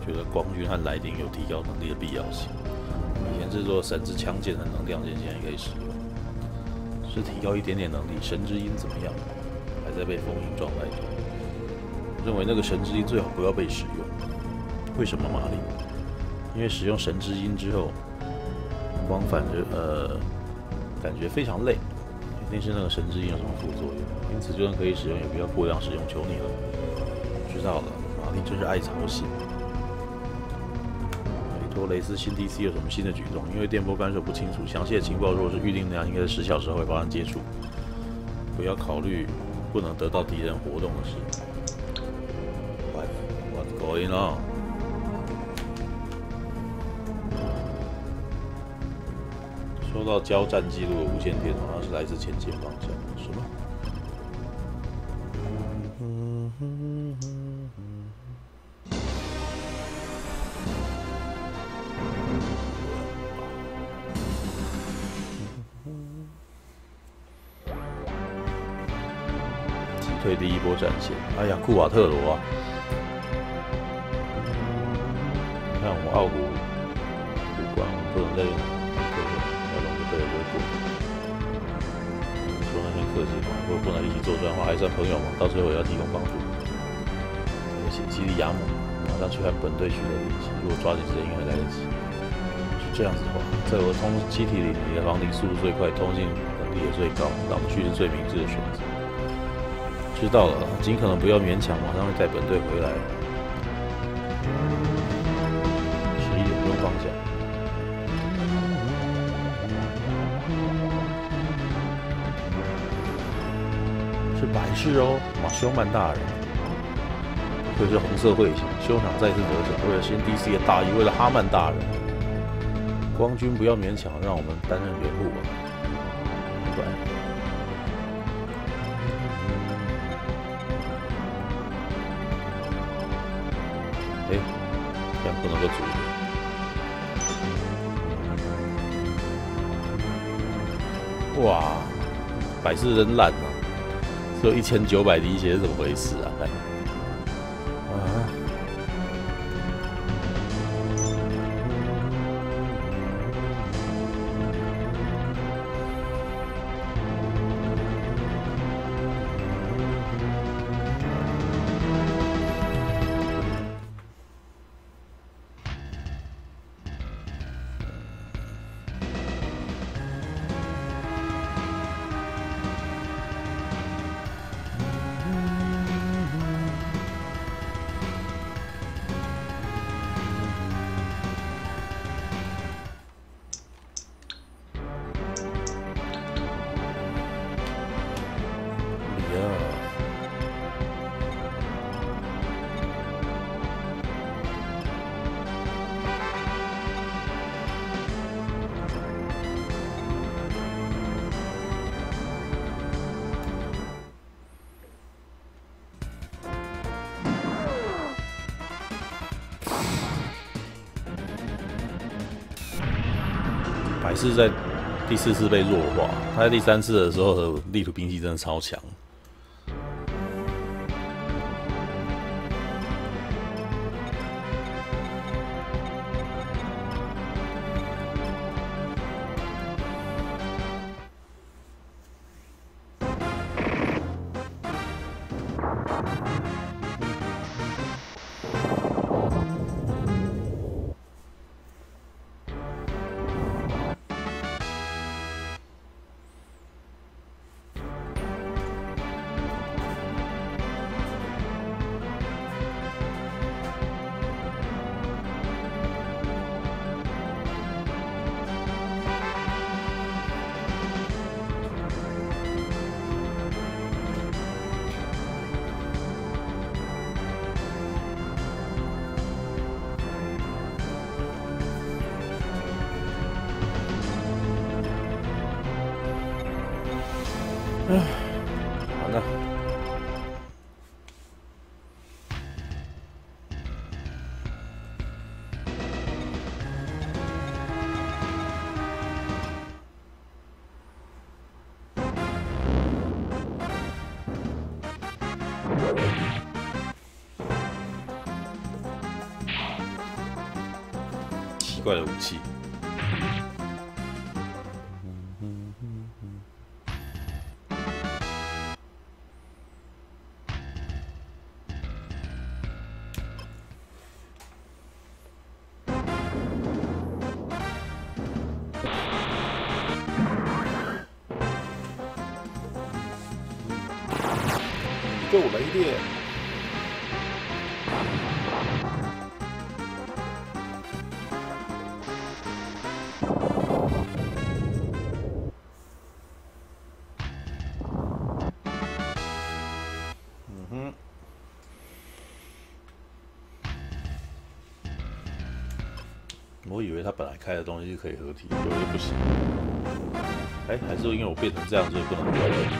觉得光晕和来电有提高能力的必要性。以前制作神之枪剑的能量剑现在也可以使用，是提高一点点能力。神之音怎么样？还在被封印状态中。认为那个神之音最好不要被使用。为什么玛丽？因为使用神之音之后，光感觉非常累，一定是那个神之音有什么副作用。因此，就算可以使用，也不要过量使用，求你了。知道了，玛丽真是爱操心。拜托雷斯新 DC 有什么新的举动？因为电波干涉不清楚，详细的情报如果是预定那样，应该是10小时后会发生接触。不要考虑不能得到敌人活动的事。What's going on？ 收到交战记录的无线电，好像是来自前进方向。什么？击退第一波战线。哎呀，库瓦特罗啊！你看我们奥古馆，我们不能再要龙的队友就会过。说那些客气话，如果不能一起作战的话，还算朋友嘛。到最后也要提供帮助。而且基里亚姆马上去和本队取得联系，如果抓紧时间应该来得及。是这样子的话，在我的机体里，你的防敌速度最快，通信能力也最高，狼区是最明智的选择。知道了，尽可能不要勉强，马上会带本队回来。11点钟方向。是白氏哦，马修曼大人。会是红色彗星，修长再次得逞，为了新 DC 的大义，为了哈曼大人。光军不要勉强，让我们担任援护吧。明白。这样不能够阻止。哇，百事真烂啊！只有1900滴血是怎么回事啊？看。百事在第4次被弱化，他在第3次的时候的力图兵器真的超强。 怪的武器。够雷电！我以为他本来开的东西是可以合体，结果就不行。哎，还是因为我变成这样，所以不能合体。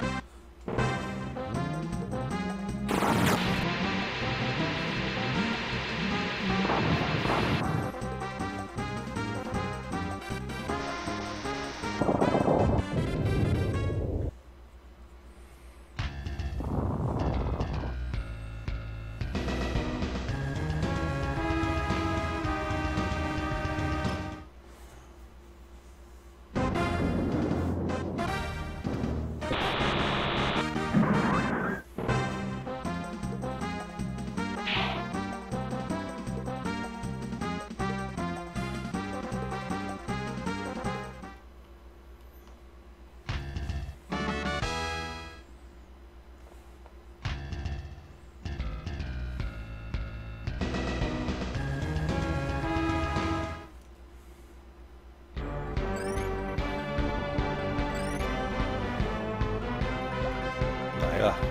来了，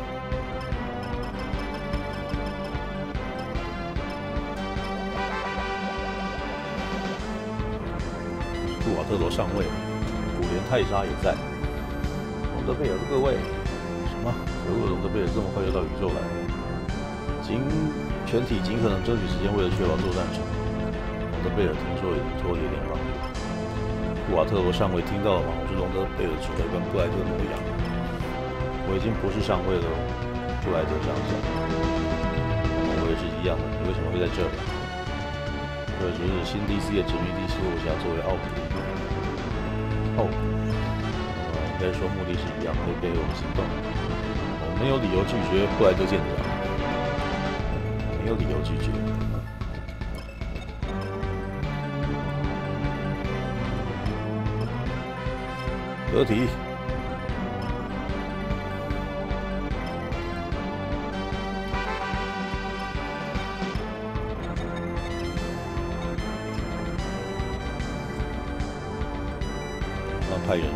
杜瓦特罗上尉，古莲泰莎也在。隆德贝尔各位，什么？可恶，隆德贝尔这么快就到宇宙来了。全体尽可能争取时间，为了确保作战成功。隆德贝尔听说已经脱离联邦了。杜瓦特罗上尉听到了吗？我是隆德贝尔指挥官布莱特摩扬。我已经不是上尉了，布莱德上校。我也是一样的，你为什么会在这儿？为了阻止新 DC 的殖民地斯洛辖作为奥普利。应该说目的是一样，可以配合我们行动。我们没有理由拒绝布莱德舰长，没有理由拒绝。合体。派人。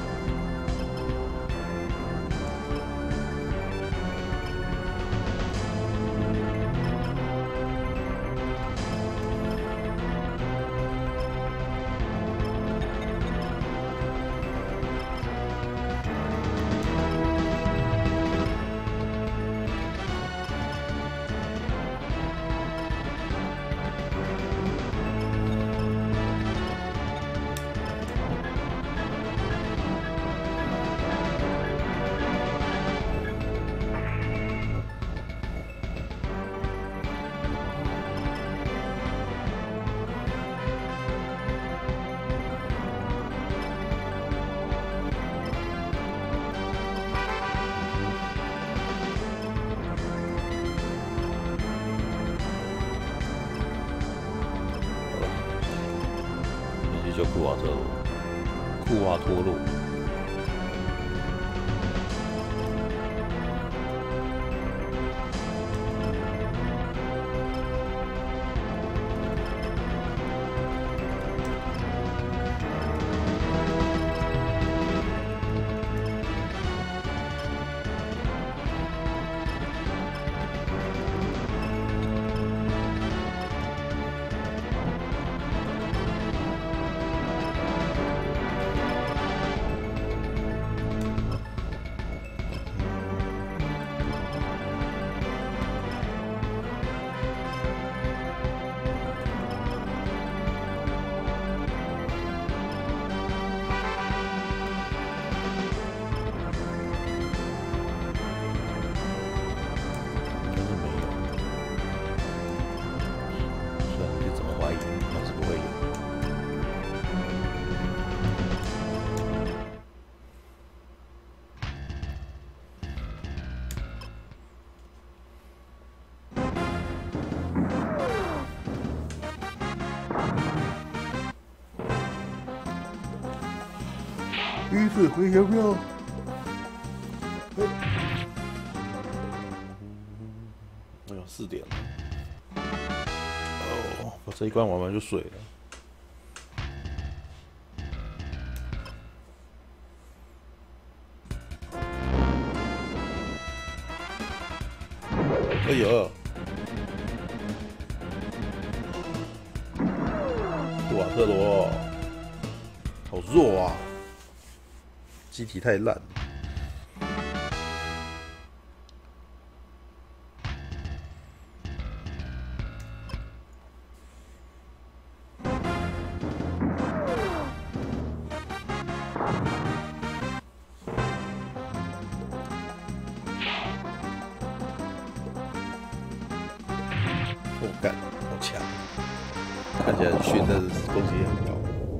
就库瓦托洛。 雨水回旋镖。哎呦，4点了。哦，我这一关玩完就睡了。哎呦！瓦特罗，好弱啊！机体太烂了。我干，好强！看起来很逊，但是攻击力很高。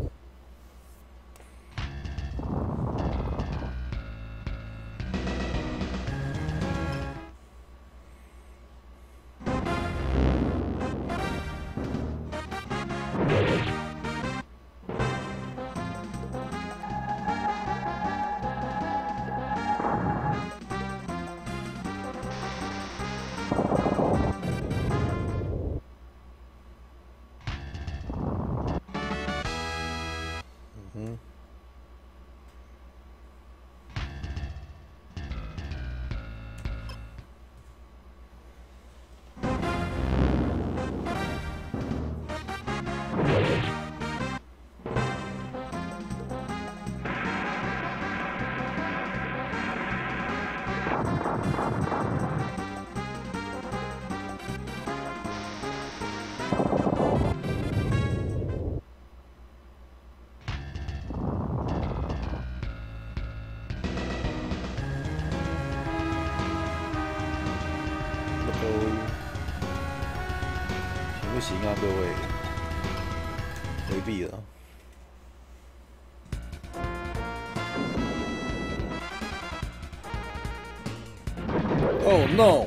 行不行啊，各位？回避了。Oh no！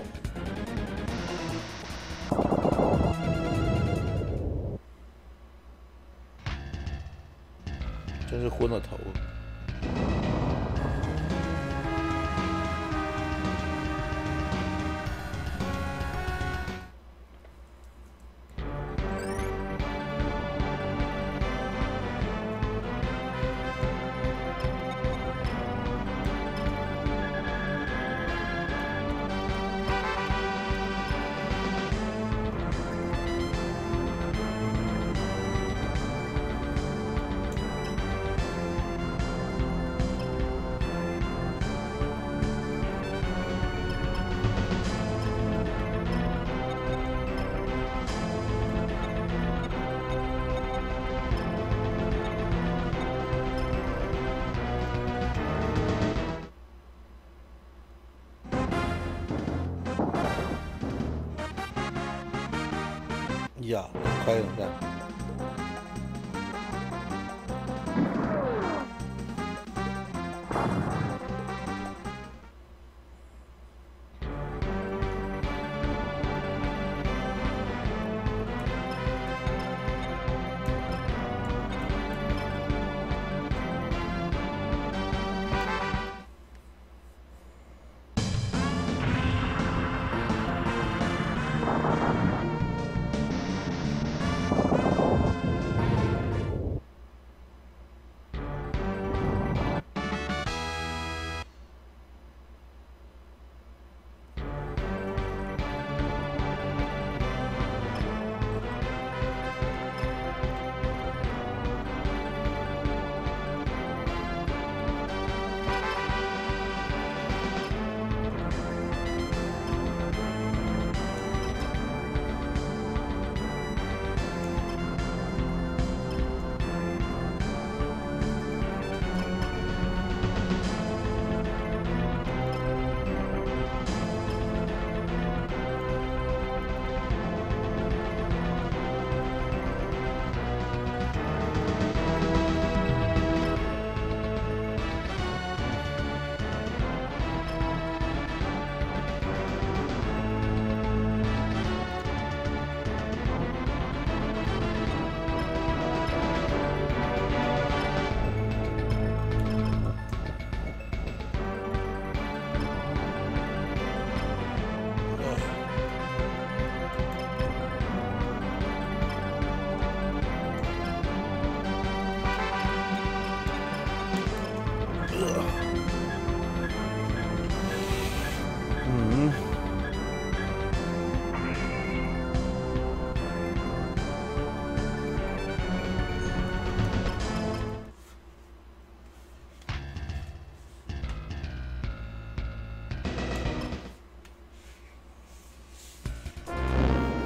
真是昏了头。呀，快点干！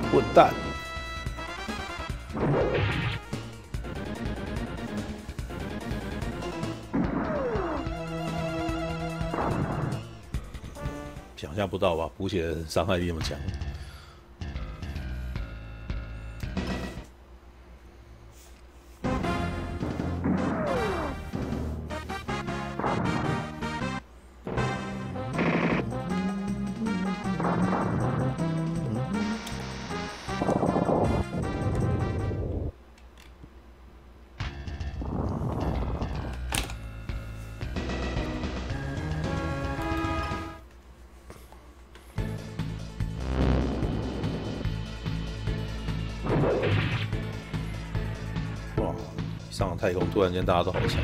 混蛋！想象不到吧？补血的伤害力那么强。哇！上了太空，突然间大家都好强。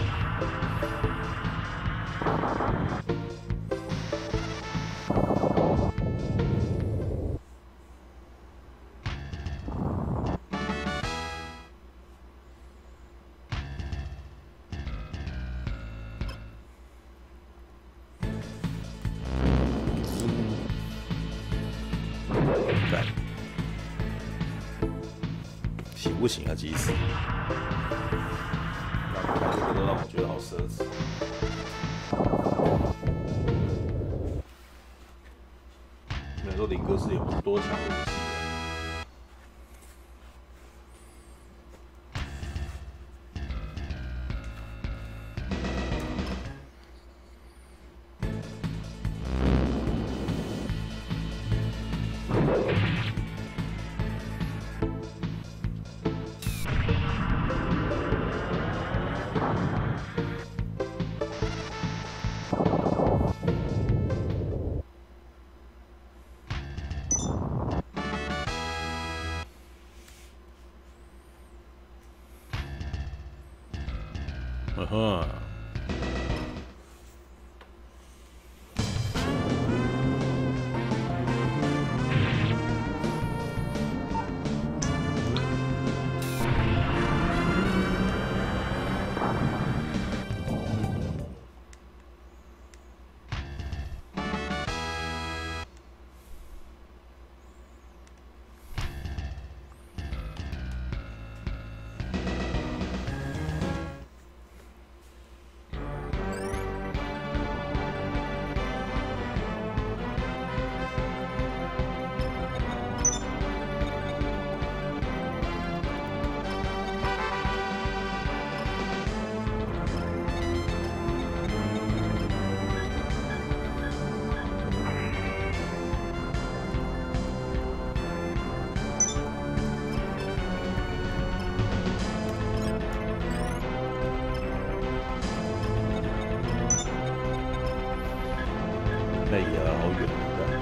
行不行啊？急死！那这个都让我觉得好奢侈。没有说林哥是有多强的武器。嗯哼。哎呀，好远的。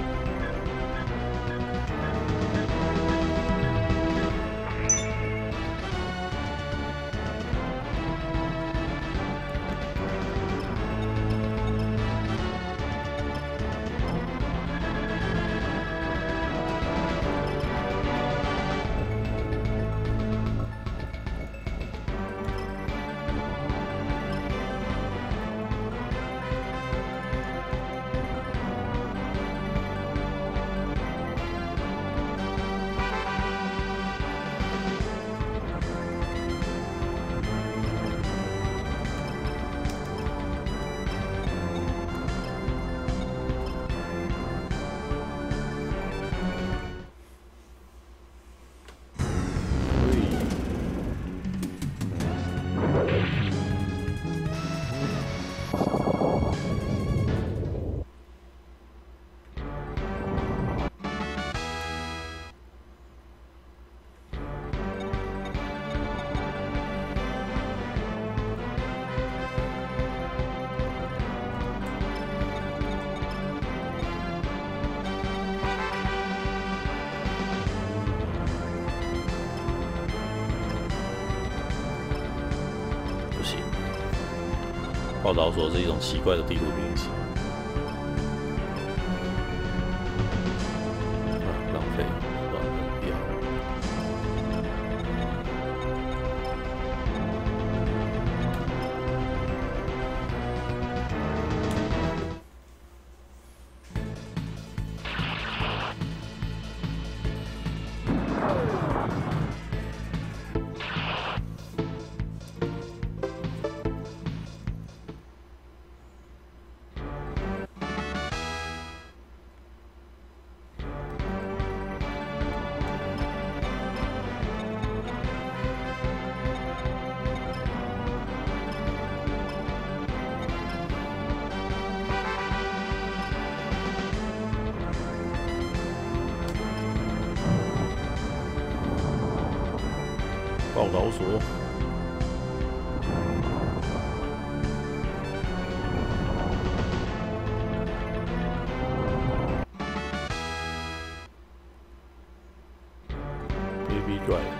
报道说是一种奇怪的地图兵器，浪费，算了，不要。 报道所。Baby Drive。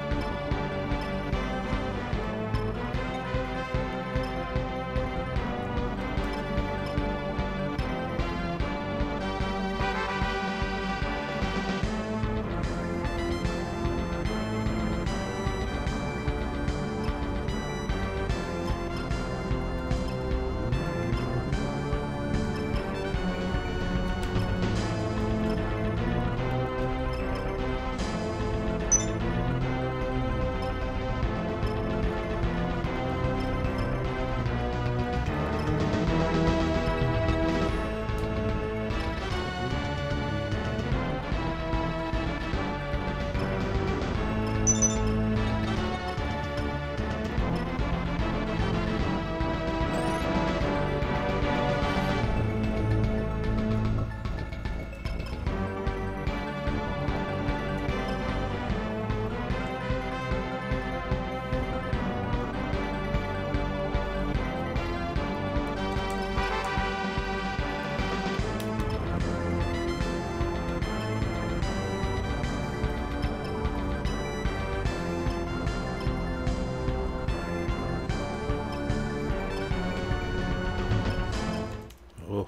哦，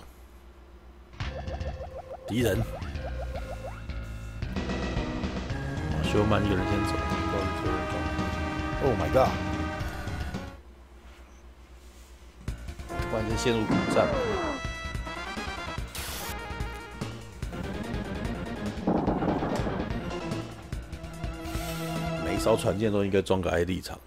敌人，修曼一个人先走，不然就人装。Oh my god！ 突然间陷入苦战。每一艘船舰都应该装个 ID 场。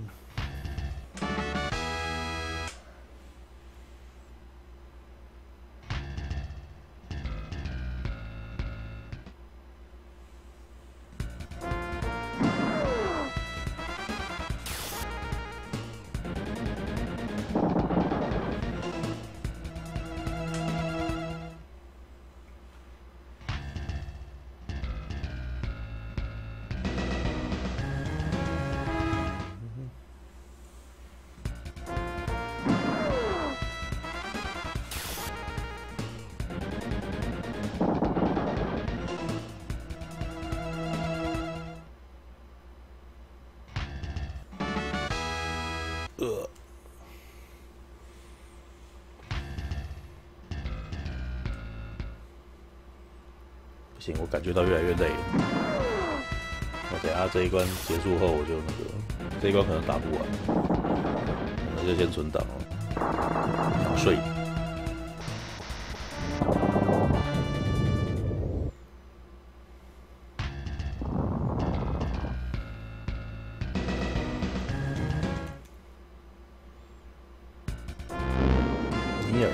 不行，我感觉到越来越累了。我等下这一关结束后，我就那个这一关可能打不完，可能就先存档了，想睡。尼尔。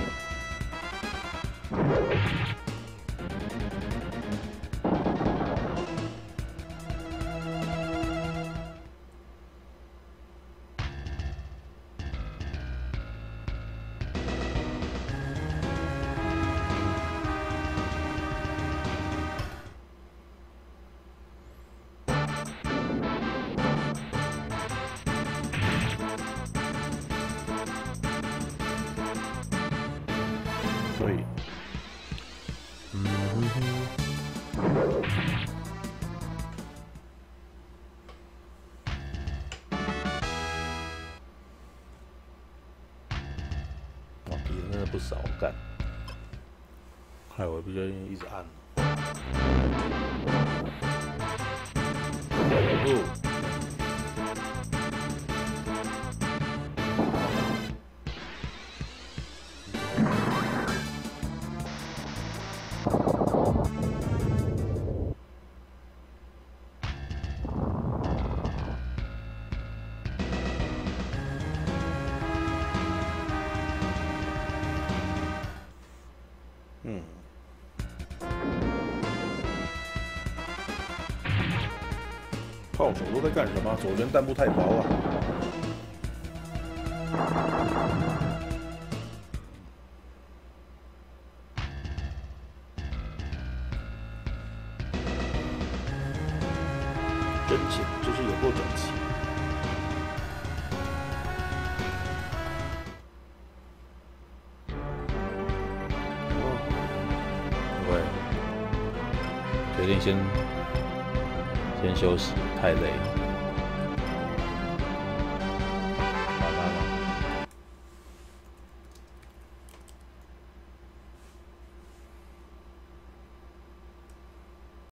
所以，哇，敌人真的不少，干，害我必须一直按。炮手都在干什么？左舷弹幕太薄啊！真险，就是有够整齐。 定先休息，太累。